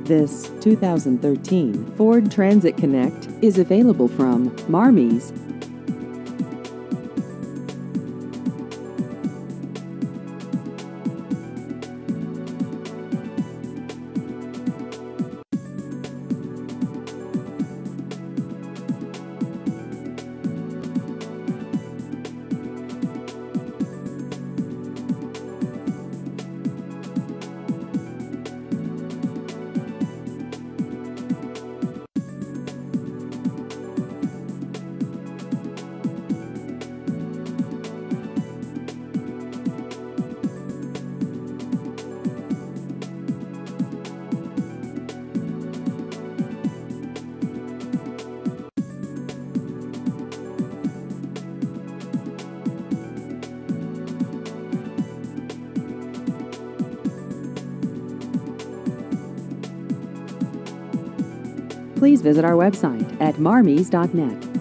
This 2013 Ford Transit Connect is available from Marmies. Please visit our website at marmies.net.